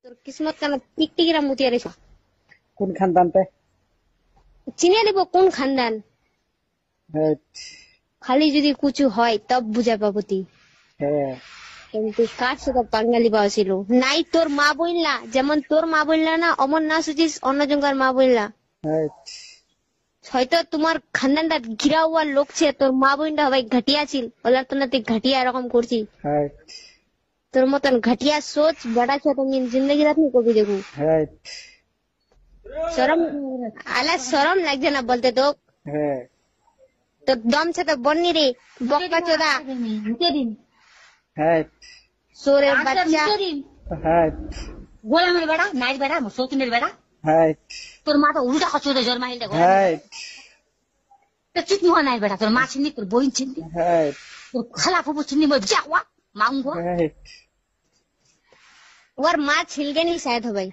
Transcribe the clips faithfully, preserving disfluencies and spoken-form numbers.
তোর কিসমত কেন টিকটিকিরা মুতিয়া রেছ কোন খানদানতে চিনে দেব কোন খানদান খালি যদি কুচু হয় তব বুঝা পাবতি হ্যাঁ কিন্তু কার সাথে বাঙালি পাওয়া ছিল নাই তোর মা বললা যেমন তোর মা বললা না অমর না সুচিস অন্য জঙ্গার মা বললা হয়তো তোমার খানদানটা ঘিরা হওয়া লোক ছে তোর মা বোনটা হবে ঘাটিয়া ছিল ওলা তো না তুই ঘাটিয়া এরকম করছি তোর মতন ঘাটিয়া সোচ বড়া ছো তুমি জিন্দগি রাত নি কবি দেখু শরম আলা শরম লাগছে না বলতে তো তোর দম ছে তো বন্নি রে বক্কা চোদা সোরের বাচ্চা গোলামের বেড়া নাইট বেড়া সৌকিনের বেড়া তোর মা তো উল্টা খচুরে জন্মাইল দেখো চুপ মুহা নাই বেড়া তোর মা চিনি তোর বইন চিনি তোর খালা ফুপু চিনি মই যাওয়া মাউঙ্গো ওর মা ছিলকে নি শায়দ হবে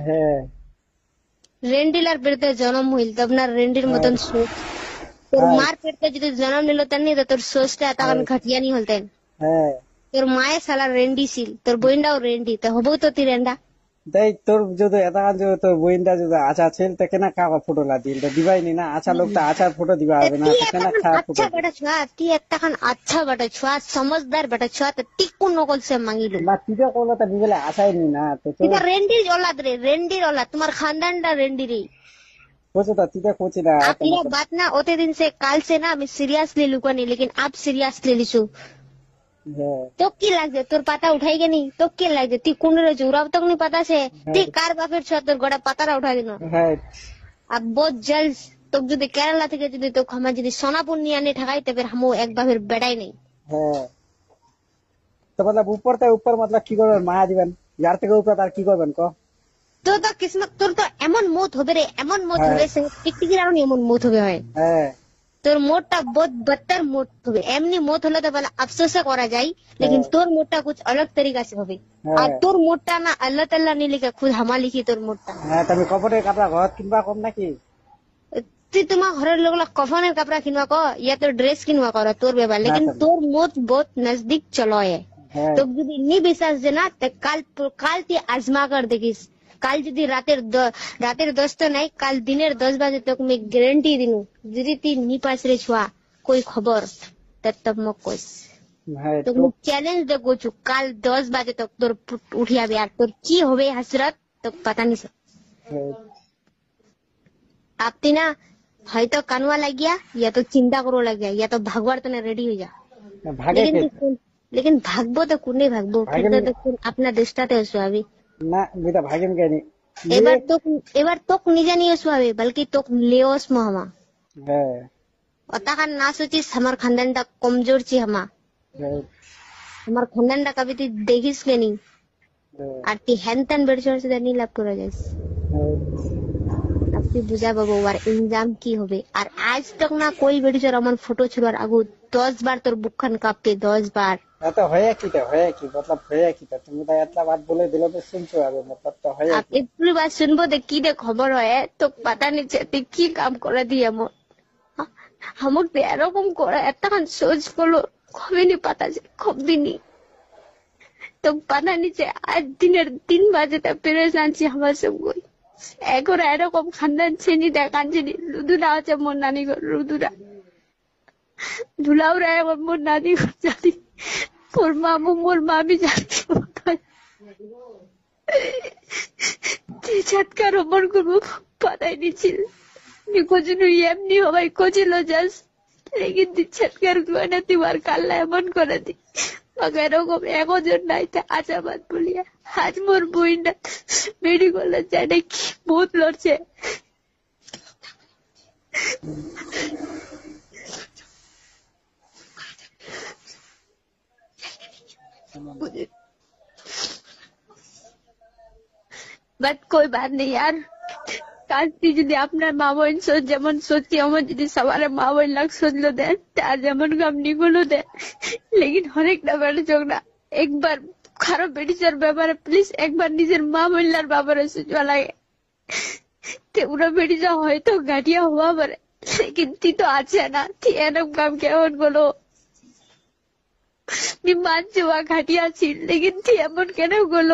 রেন্ডিলার পেটে জন্ম হইল তব না রেন্ডির মতন সোচ তোর মার পেটে যদি জন্ম নিল তেমনি তো তোর সোচটা তখন ঘাটিয়া নি হলতেন তোর মায়ের শালা রেন্ডি ছিল তোর বইনটাও রেন্ডি তো হবো তো তুই রেন্ডা দেখ তোর যদি এটা যদি তোর বইনটা যদি আচা ছিল তো কেনা কাবা ফটো লা দিল দিবাই নি না আচা লোক তো আচার ফটো দিবা হবে না কেনা খারাপ ফটো আচ্ছা বেটা ছুয়া তুই একটা খান আচ্ছা বেটা ছুয়া সমঝদার বেটা ছুয়া তো টিকু নকল সে মাঙ্গিল না তুই তো কোলা তো দিবেলে আচাই নি না তো তুই রেন্ডির औलाद রে রেন্ডির औलाद তোমার খানদানটা রেন্ডি রে কোচে তো তুই তো কোচে না आप ये बात ना होते दिन से काल से ना मैं सीरियसली लुका नहीं लेकिन आप सीरियसली लिसो तो की লাগছে তোর পাতা উঠাই গে নি তো কি লাগছে তুই কোন রে জুরাব তক নি পাতা সে তুই কার বাপের ছ তোর গড়া পাতারা উঠাই দিন अब बहुत जल्द तो যদি কেরালা থেকে যদি তো ক্ষমা যদি সোনাপুর নিয়ে আনে ঠকাই তবে হামো এক বাপের বেড়াই নেই হ্যাঁ তো मतलब ऊपर তে ऊपर मतलब কি করবেন মায়া দিবেন ইয়ার থেকে উপরে তার কি করবেন কো তো তো কিসমত তোর তো এমন মত হবে রে এমন মত হবে সে টিকটিকির আর এমন মত হবে হয় হ্যাঁ তোর মোটটা বহুত বদতর মোট হবে এমনি মোট হলে তো বলে আফসোস করা যায় लेकिन তোর মোটটা कुछ अलग तरीका से হবে আর তোর মোটটা না আল্লাহ তাআলা নি লিখে খুদ হামা লিখি তোর মোটটা হ্যাঁ তুমি কপড়ের কাপড় ঘর কিনবা কম নাকি তুই তোমার ঘরের লোকলা কফনের কাপড়া কিনবা ক ইয়া তোর ড্রেস কিনবা কর তোর ব্যাপার लेकिन তোর মোট বহুত নজদীক চলো है তো যদি নি বিশ্বাস যে না তে কাল কাল তুই আজমা কর দেখিস কাল যদি রাতের রাতের দশ তো নাই কাল দিনের দশ বাজে তোক আমি গ্যারান্টি দিনু যদি তুই নি পাস রে ছুয়া कोई खबर तब मक कइस तो চ্যালেঞ্জ দেখো চু কাল দশ বাজে তক তোর উঠিয়া বে আর তোর কি হবে হসরত তো पता नहीं আপনি না হয়তো কানওয়া লাগিয়া या तो চিন্তা করো লাগিয়া या तो ভাগবার তনে রেডি হই যা लेकिन लेकिन भागबो तो কোনে ভাগবো ফিরতে তো আপনার দেশটাতে আসবে না বিটা ভাগেন কেনি এবার তো এবার তোক নিজে নিয়ে আসবে বলকি তোক লেওস মামা হ্যাঁ অতাকার না সোচিস আমার খানদানটা কমজোর ছি হামা আমার খানদানটা কবি তুই দেখিস কেনি আর তুই হ্যানতান বেড়ছর সাথে নি লাভ করা যাইস আপনি বুঝা বাবু আর ইনজাম কি হবে আর আজ তক না কই বেড়ছর আমার ফটো ছোড়ার আগু দশ বার তোর বুকখান কাঁপতে দশ বার तो है কি तो है কি मतलब है কি तो তুমি তো এতলা বাত বলে দিলে তো শুনছো আবে मतलब तो है आप इतनी बात सुनबो तो की दे खबर है तो पता नहीं चलती की काम করে দিয়ে মো हमक दे এরকম করে এতখান সোচ করলো কবে নি পাতা যে কবে নি তো পাতা নি যে আজ দিনের তিন বাজে তা পেরেশান ছি আমার সব কই এখন এরকম খানদান ছিনি দেখান ছিনি রুদুরা আছে মোর নানি ঘর রুদুরা ধুলাও রে মোর নানি ঘর জানি মোর মামু মোর মামি জানি ছটকার ওপর করবো পাতাই নিছিল কোচিনু এমনি হবাই কোচিল যাস लेकिन ছটকার গুয়ানা তোমার কাল্লা এমন করে দি মগর এরকম একজন নাই তা আজাবাদ বলিয়া আজ মোর বইনা মেডিকেল যাই কি বহুত লড়ছে বাট कोई बात नहीं यार কাল তুই যদি আপনার মা বোন সোচ যেমন সোচি আমার যদি সবার মা বোন লাগ সোচলো দেন তার যেমন কাম নিগুলো দেন लेकिन हरेक না বেড়ে চোখ না একবার খারাপ বেটিচার ব্যাপারে প্লিজ একবার নিজের মা বোনলার ব্যাপারে সোচবা লাগে তে ওরা বেটিচা হয়তো গাটিয়া হওয়া পারে लेकिन তুই তো আছে না তুই এরকম কাম কেমন বলো मी मान जुआ घाटिया छी लेकिन थी एमन केने बोलो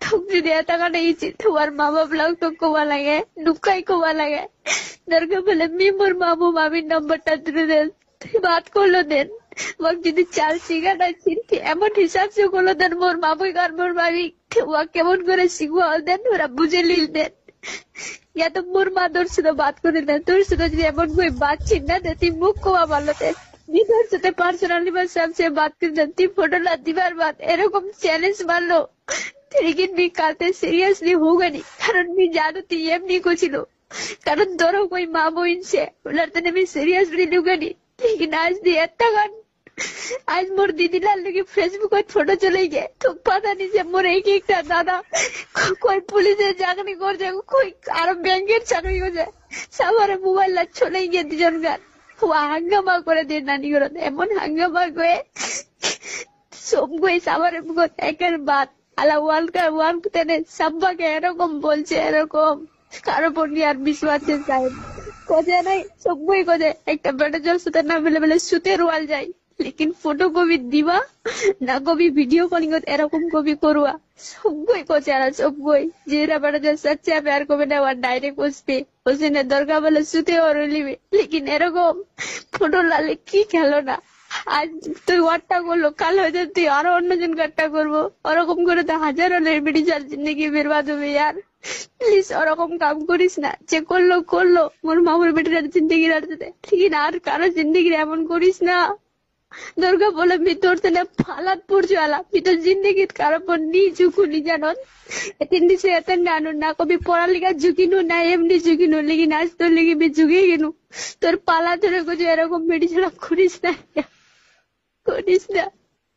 तुम যদি এত কাটা ইচ্ছি তোমার মা বাপ লোক তো কোয়া লাগে নুকাই কোয়া লাগে দরকার বলে মি মোর মামু মামির নম্বরটা তুলে দেন বাত করলো দেন ওকে যদি চাল শিখাটা চিনতে এমন হিসাব সে করলো দেন মোর মামুই আর মোর মামি ওয়া কেমন করে শিখুয়া দেন ওরা বুঝে লিল দেন या तो मोर माँ তোর সাথে বাত করে দেন তোর সাথে যদি এমন कोई बात छीनना देती मुख কোয়া ভালো দেন তোর সাথে পার্সোনালি বা সবসে বাত করে দেন তুই ফটো লা দিবার বাদ এরকম চ্যালেঞ্জ মারলো लेकिन मी कालते सीरियसली होगा नहीं कारण मी जानती एमनी को ছিল কারণ ধরো कोई माँ बहन से लड़ते ने मी सीरियसली लूंगा नहीं लेकिन आज दी एत्ता गान आज मोर दीदी लाल लगी फेसबुक पर फोटो चले गए तो पता नहीं से मोर एक एक दादा कोई पुलिस चाकरी कर जाए कोई आरो बैंकेर चाकरी कर जाए सबारे मोबाइल ला चले गए दुजन गान হাঙ্গামা করে দিয়ে নানি করে এমন হাঙ্গামা করে সব কই সবারে মুখত একের বাত আলা ওয়াল কা ওয়াল তেনে সবাকে এরকম বলছে এরকম কারো পর আর বিশ্বাসের চাই কোজে নাই সব কই কোজে একটা বেটা জল সুতে না মিলে মিলে সুতে রোয়াল যায় लेकिन फोटो को भी दिवा ना को भी वीडियो कॉलिंग एरकम को भी करवा सब कोई को चारा सब कोई जेरा बड़ा जो सच्चा प्यार को बिना वन डायरेक्ट उस पे उसने दरगाह वाले सुते और लिवे लेकिन एरकम फोटो लाले की খেলো না আজ তুই ওয়াটটা করলো কাল হয়তো তুই আরো অন্যজন কাটটা করবো ওরকম করে তো হাজারো লেবিডি চাল জিন্দগি বরবাদ হবে यार প্লিজ ওরকম কাম করিস না যে করলো করলো মোর মামুর বেটির জিন্দগি রাখতে দে ঠিক আর কারো জিন্দগি এমন করিস না दुर्गा बोले मी तोर से फालात पुरजो आला मी तो जिंदगी कारो पर नी झुकुनी जानन एतिन से एतन नानु ना कभी पढ़ा लिखा झुकिनु ना एमनी झुकिनु लेकिन आज तो लेकिन मी झुके गेनु तोर पाला धरे को जो एरकम मेडी छड़ा करिस ना करिस ना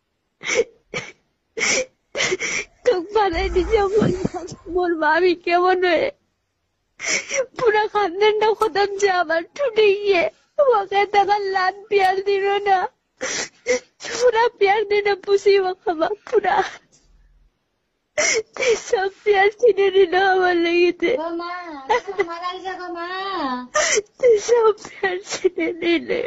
तो पाले निजे बोल मोर मामी केमन হয়ে পুরো খানদানটা খতম যে আমার টুটে গিয়ে ওকে টাকা লান পিয়ার দিল না पूरा प्यार देना पुसी वखबा पूरा सब प्यार छीने दिला हमारे लगी थे सब प्यार छीने दिले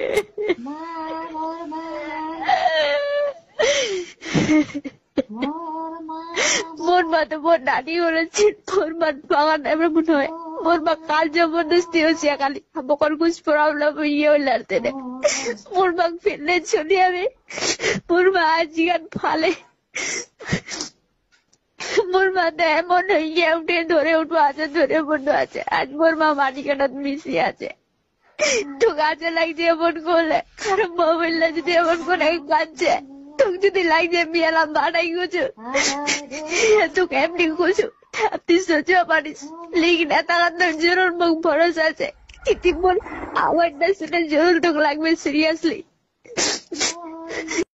मोर मा तो बहुत नानी हो रही मोर मा बागान एवं मुन है मोर मा काल जबरदस्ती हो सिया काली हम बकर कुछ प्रॉब्लम ये हो लड़ते ने मोर मा फिरने चली आवे मोर मा आजीवन फाले मोर मा तो एमन ये उठे धरे उठो आछे धरे बंधु आछे आज मोर मा माटी काटात मिसी आछे तो गाছে লাগছে এমন করলে কারণ মোবাইলটা যদি এমন করে কাঁদছে তোকে যদি লাগছে মিয়ালা বাড়াই গেছো তোকে এমনি গেছো তুই সোচো পারিস लेकिन এত জরুর মুখ ভরসা আছে কি বল আওয়াজটা শুনে জরুর তোকে লাগবে সিরিয়াসলি